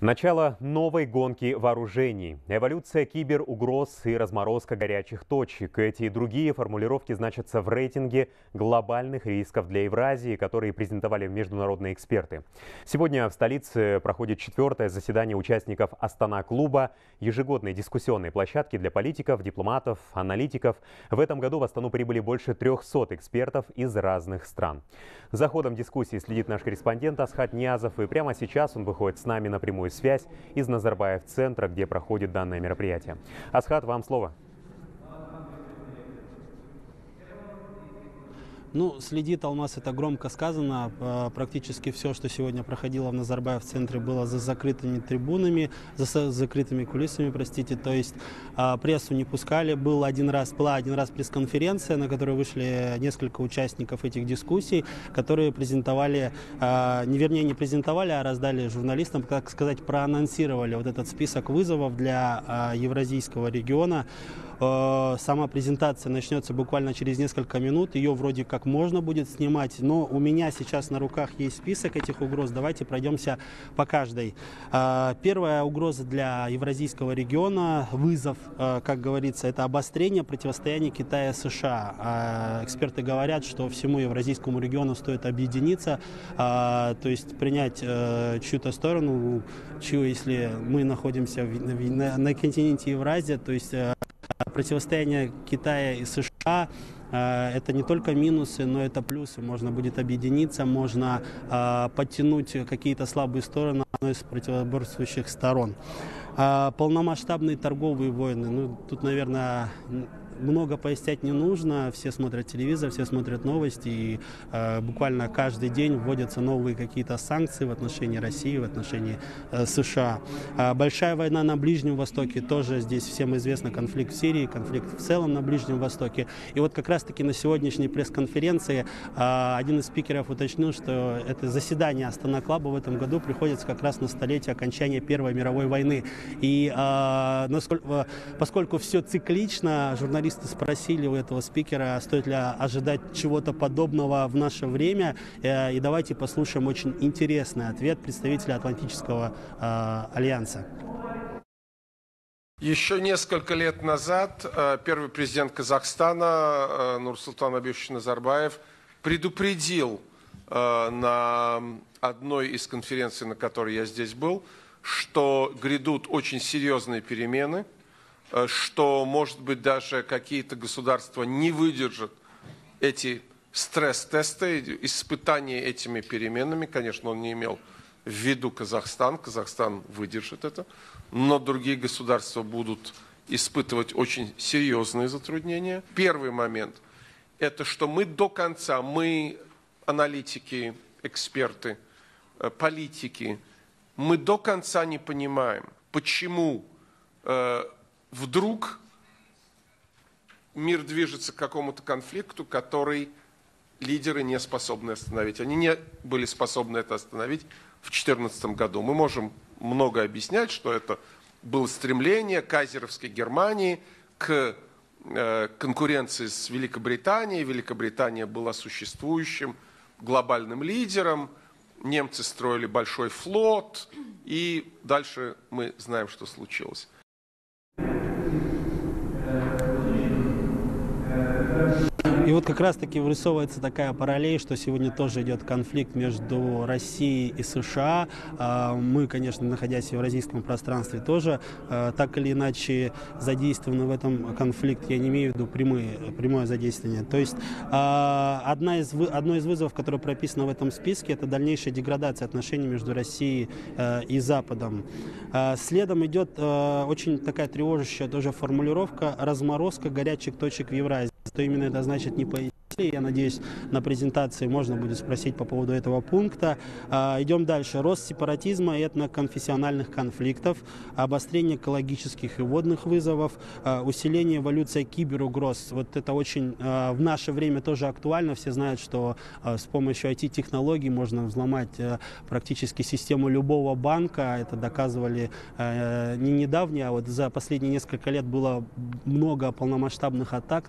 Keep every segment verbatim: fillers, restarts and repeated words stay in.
Начало новой гонки вооружений, эволюция киберугроз и разморозка горячих точек. Эти и другие формулировки значатся в рейтинге глобальных рисков для Евразии, которые презентовали международные эксперты. Сегодня в столице проходит четвертое заседание участников Астана-клуба, ежегодной дискуссионной площадки для политиков, дипломатов, аналитиков. В этом году в Астану прибыли больше трёхсот экспертов из разных стран. За ходом дискуссии следит наш корреспондент Асхат Ниязов, и прямо сейчас он выходит с нами на прямую связь из Назарбаев-центра, где проходит данное мероприятие. Асхат, вам слово. Ну, следит Алмаз, это громко сказано. Практически все, что сегодня проходило в Назарбаев-центре, было за закрытыми трибунами, за закрытыми кулисами, простите. То есть прессу не пускали. Был один раз, была один раз пресс-конференция, на которой вышли несколько участников этих дискуссий, которые презентовали, не вернее не презентовали, а раздали журналистам, так сказать, проанонсировали вот этот список вызовов для Евразийского региона. Сама презентация начнется буквально через несколько минут. Ее вроде как можно будет снимать, но у меня сейчас на руках есть список этих угроз. Давайте пройдемся по каждой. Первая угроза для Евразийского региона, вызов, как говорится, это обострение противостояния Китая и США. Эксперты говорят, что всему Евразийскому региону стоит объединиться, то есть принять чью-то сторону, чью, если мы находимся на, на континенте Евразия, то есть противостояние Китая и США – это не только минусы, но это плюсы. Можно будет объединиться, можно подтянуть какие-то слабые стороны одной из противоборствующих сторон. Полномасштабные торговые войны. Ну, тут, наверное, много пояснять не нужно. Все смотрят телевизор, все смотрят новости. И э, буквально каждый день вводятся новые какие-то санкции в отношении России, в отношении э, США. Э, большая война на Ближнем Востоке. Тоже здесь всем известно конфликт в Сирии, конфликт в целом на Ближнем Востоке. И вот как раз-таки на сегодняшней пресс-конференции э, один из спикеров уточнил, что это заседание Астана-клуба в этом году приходится как раз на столетие окончания Первой мировой войны. И э, насколько, поскольку все циклично, журналисты спросили у этого спикера, стоит ли ожидать чего-то подобного в наше время. И давайте послушаем очень интересный ответ представителя Атлантического э, альянса. Еще несколько лет назад первый президент Казахстана Нурсултан Абишевич Назарбаев предупредил на одной из конференций, на которой я здесь был, что грядут очень серьезные перемены, что, может быть, даже какие-то государства не выдержат эти стресс-тесты, испытания этими переменами. Конечно, он не имел в виду Казахстан. Казахстан выдержит это. Но другие государства будут испытывать очень серьезные затруднения. Первый момент – это что мы до конца, мы, аналитики, эксперты, политики, мы до конца не понимаем, почему э, вдруг мир движется к какому-то конфликту, который лидеры не способны остановить. Они не были способны это остановить в две тысячи четырнадцатом году. Мы можем много объяснять, что это было стремление кайзеровской Германии к э, конкуренции с Великобританией. Великобритания была существующим глобальным лидером. Немцы строили большой флот. И дальше мы знаем, что случилось. И вот как раз-таки вырисовывается такая параллель, что сегодня тоже идет конфликт между Россией и США. Мы, конечно, находясь в евразийском пространстве, тоже так или иначе задействованы в этом конфликте. Я не имею в виду прямые, прямое задействование. То есть одна из, одно из вызовов, которое прописано в этом списке, это дальнейшая деградация отношений между Россией и Западом. Следом идет очень такая тревожащая тоже формулировка «разморозка горячих точек в Евразии». Что именно это значит, не пояснили. Я надеюсь, на презентации можно будет спросить по поводу этого пункта. Идем дальше. Рост сепаратизма и этноконфессиональных конфликтов, обострение экологических и водных вызовов, усиление эволюции киберугроз. Вот это очень в наше время тоже актуально. Все знают, что с помощью ай ти-технологий можно взломать практически систему любого банка. Это доказывали не недавно, а вот за последние несколько лет было много полномасштабных атак на банки,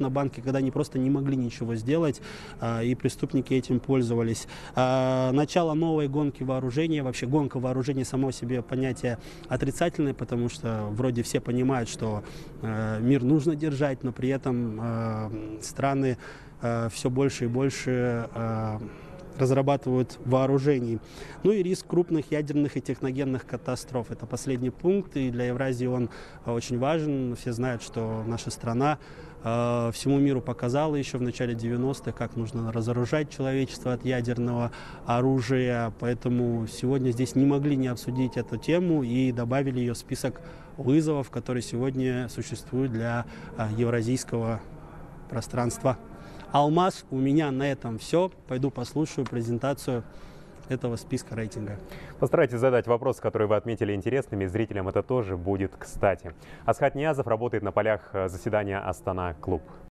когда они просто не могли ничего сделать, и преступники этим пользовались. Начало новой гонки вооружения, вообще гонка вооружений само себе понятие отрицательное, потому что вроде все понимают, что мир нужно держать, но при этом страны все больше и больше разрабатывают вооружений. Ну и риск крупных ядерных и техногенных катастроф. Это последний пункт, и для Евразии он очень важен. Все знают, что наша страна э, всему миру показала еще в начале девяностых, как нужно разоружать человечество от ядерного оружия. Поэтому сегодня здесь не могли не обсудить эту тему и добавили ее в список вызовов, которые сегодня существуют для э, евразийского пространства. Алмаз, у меня на этом все. Пойду послушаю презентацию этого списка рейтинга. Постарайтесь задать вопросы, которые вы отметили интересными. Зрителям это тоже будет кстати. Асхат Ниязов работает на полях заседания Астана Клуб.